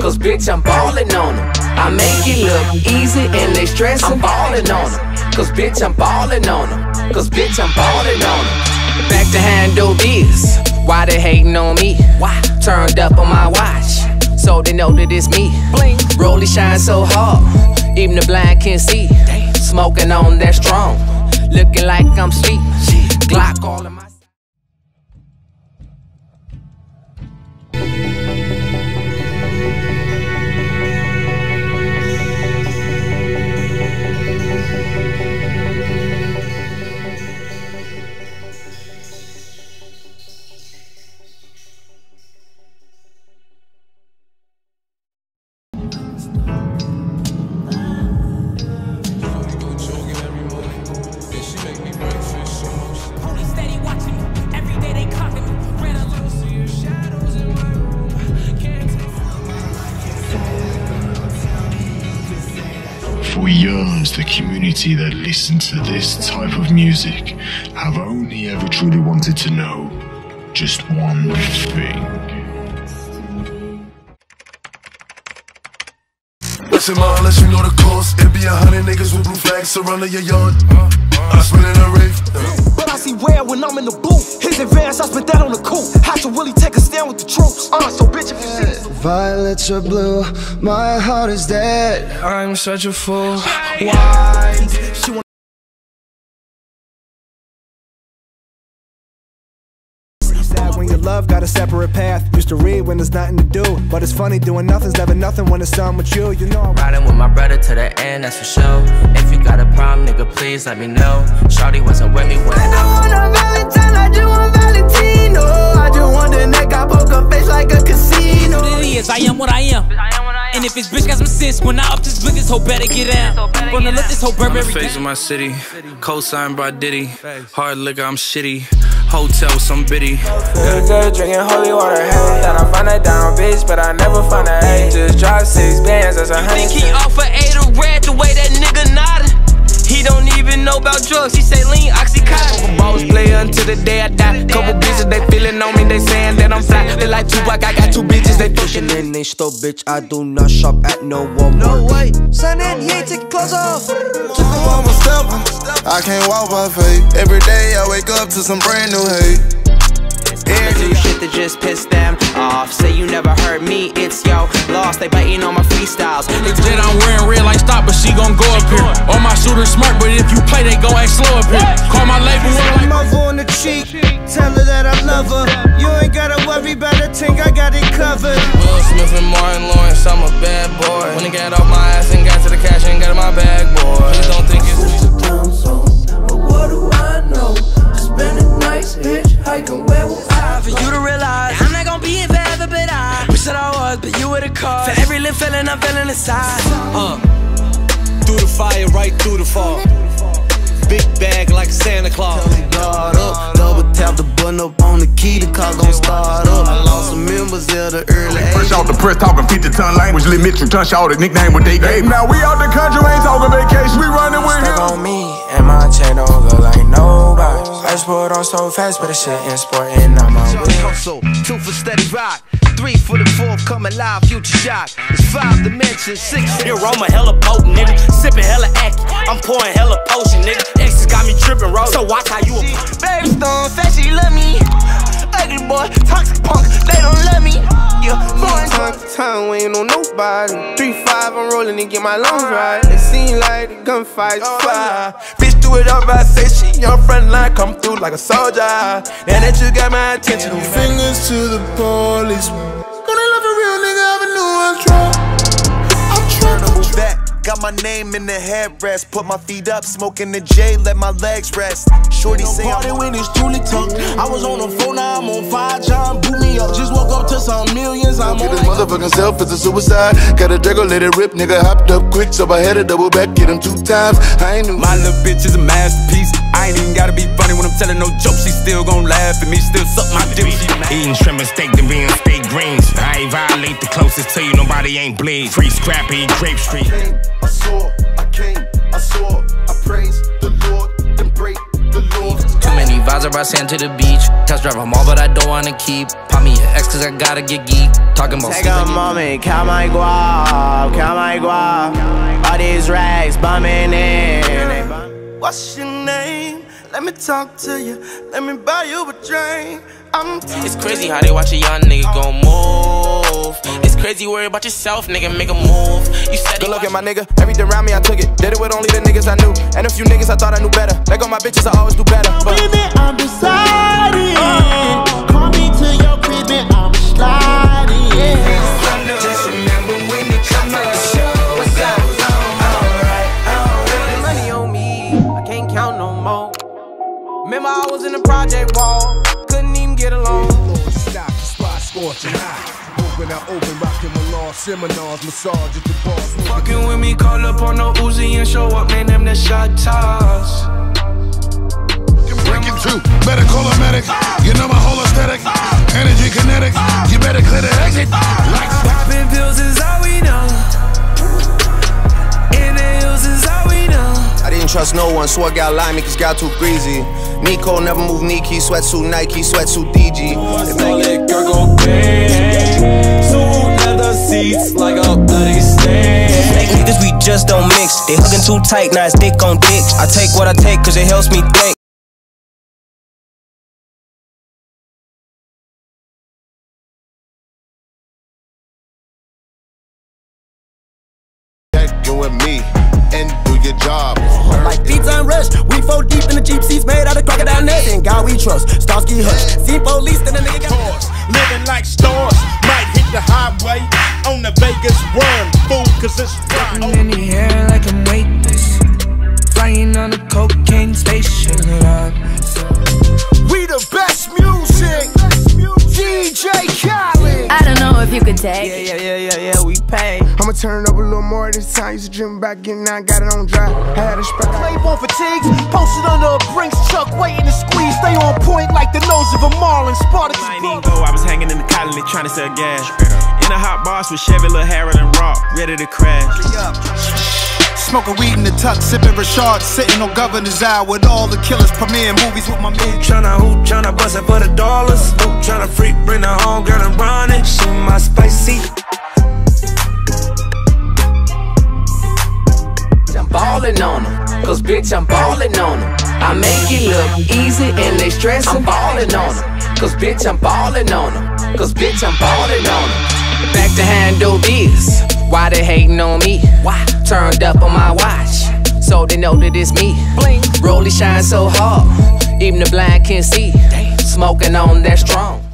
cause bitch, I'm ballin' on them. I make it look easy and they stress, I'm ballin' on them. Cause bitch, I'm ballin' on them. Cause bitch, I'm ballin' on them. Back to handle this. Why they hating on me? Why? Turned up on my watch, so they know that it's me. Bling. Rollie shine so hard, even the blind can see. Smoking on that strong, looking like I'm sweet. Glock all in my. For years, the community that listened to this type of music have only ever truly wanted to know just one thing. Listen, ma, unless you know the cost, it be 100 niggas with blue flags surrounding your yard. I spin in a rave. But I see rare when I'm in the booth. His advance, I spent that on the coupe. Had to really take a stand with the troops. So bitch, if you see this. Violets are blue, my heart is dead. I'm such a fool. Why? She want sad when your love got a separate path. Used to read when there's nothing to do, but it's funny doing nothing's never nothing when it's done with you. You know I'm riding with my brother to the end, that's for sure. If you got a problem, nigga, please let me know. Shawty wasn't with me when I don't want a Valentine, I just want Valentino. I just want the neck, I poker face like a casino. What it is, I am what I am. And if this bitch got some sense, when I up this blick, this hoe better get down. Gonna let this hoe Burberry down. Face of my city, co-signed by Diddy. Hard liquor, I'm shitty. Hotel, some biddy. Good, drinking holy water, hey. Thought I find that down, bitch, but I never find a hey. Just drive 6 bands, that's 100. Think he offer 8 of red the way that nigga nodded. He don't even know about drugs, he say lean Oxycontin. Boss player until the day I die. Couple bitches, they feeling on me, they saying that I'm fly. They like Tupac, I got 2 bitches, they pushing in they store, bitch, I do not shop at no Walmart. no way. Son, he ain't take your clothes off. I'm a stepper, I can't walk by faith. Every day I wake up to some brand new hate. I'ma do shit that just piss them off. Say you never heard me, it's yo lost. They biting on my freestyles. Legit, I'm wearing red like stop, but she gon' go up here. All my shooters smart, but if you play, they gon' act slow up here. Call my label up like Mother on the cheek, tell her that I love her. You ain't gotta worry about a thing, I got it covered. Will Smith and Martin Lawrence, I'm a bad boy. When I got off my ass and got to the cash and got in my bag, boy. Please don't think it's But what do I know? Spending nights hitchhiking, where will I? For you to realize I'm not gon' be in forever, but I wish that I was, but you were the cause. For every little feeling I'm feeling inside. Through the fire, right through the fall. Big bag like Santa Claus. Guard up, double tap the button up on the key, the car gon' start up. I lost some members at the early age. Fresh out the press, talking 50-ton language. Lit Mitchell, Tun Shaw, the nickname what they gave. Now we out the country, ain't talking vacation. We running with him. on me, and my chain don't look like nobody. I sport on so fast, but the shit in sport and I'm on Hustle, 2 for steady rock, 3 for the 4th, coming live, future shock. It's 5 dimensions, 6. Your aroma hella potent, nigga. Sipping hella act. I'm pouring hella potion, nigga. Exes got me tripping, roll. So watch how you a Baby stone, fat, she love me. Ugly boy, toxic punk, they don't love me. Yeah, time to time, we ain't on nobody. 3-5, I'm rolling and get my lungs right. It seem like the gunfights fire. Bitch, do it up, I say she on front line, come through like a soldier. Now that you got my attention, Fingers to the police. Gonna love a real nigga, have a new one drop. I'm trying to back. Got my name in the headrest. Put my feet up, smoking the J, let my legs rest. Shorty say I'm when it's truly tucked. I was on the phone, now I'm on 5. John boot me up. Just woke up to some millions. I'm get on this motherfucking self, it's a suicide. Got a Draco, let it rip, nigga hopped up quick, so I had to double back, get him 2 times. I ain't new. My little bitch is a masterpiece. I ain't even gotta be funny when I'm telling no jokes. She still gon' laugh at me, still suck my dick. Eating shrimp and steak to being steak greens. I ain't violate the closest to you, nobody ain't bleed. Free scrappy, Grape Street. I saw, I came, I saw, I praise the Lord, then break the law. too many Clouds are brought sand to the beach. Test drive them all, but I don't wanna keep. Pop me an X cause I gotta get geek. Talking about take a moment, count my guap, count my guap. All these rags bumming in. What's your name? Let me talk to you. Let me buy you a drink. It's crazy how they watch a young nigga gon' move. It's crazy worry about yourself, nigga, make a move. You said good look at my nigga, everything around me I took it. Did it with only the niggas I knew. And a few niggas I thought I knew better. Let go my bitches, I always do better. But baby, I'm deciding. Call me to your crib and I'm sliding. Just remember when you come to the show. What's up? Alright. Money on me, I can't count no more. Remember I was in the project wall, couldn't even get along. Stop, spot, scorching hot. Open, rockin' with law seminars, massage at the boss. Fucking with me, call up on no Uzi and show up, man, them the shot toss. Breaking through, better call a medic. You know my whole aesthetic, energy kinetic. You better clear the exit. Like popping pills is all we know. Inhales is all we know. I didn't trust no one, so I got limey cause got too greasy. Nico never move Nike, sweatsuit Nike, sweatsuit DG. All that girl go bang. Suit leather seats like a bloody stain. Fake niggas, we just don't mix. They hugging too tight, now it's dick on dick. I take what I take cause it helps me think. you with me and do your job. Like pizza and rush, we 4 deep in the Jeep seats made out of crocodile nuts. And God we trust, Starsky Hush. See police, then the nigga got cars. Living like stars, might hit the highway on the Vegas run. Fool, cause it's I'm in the air like I'm weightless, flying on a cocaine spaceship. We the best music, DJ Khaled. I don't know if you could take. Yeah, we pay. I'ma turn it up a little more this time. Used to dream about getting out, got it on dry. I had a spread. Claiborne fatigues, posted under a Brinks truck, waiting to squeeze. Stay on point like the nose of a Marlin. Spartacus. I ain't even go, I was hanging in the colony trying to sell gas. In a hot boss with Chevy, Lil Harold and Rock, ready to crash. Smoking weed in the tuck, sipping Rashard, sitting on Governor's Eye with all the killers, premiering movies with my man. Who tryna bust it for the dollars? Who tryna freak, bring the home girl and run it? She my spicy. I'm ballin' on them, cause bitch I'm ballin' on them. I make it look easy and they stress, I'm ballin' on them. Cause bitch I'm ballin' on them, cause bitch I'm ballin' on them. Back to handle this, why they hating on me? Why? Turned up on my watch, so they know that it's me. Bling. Rollie shine so hard, even the blind can see. Smoking on that strong.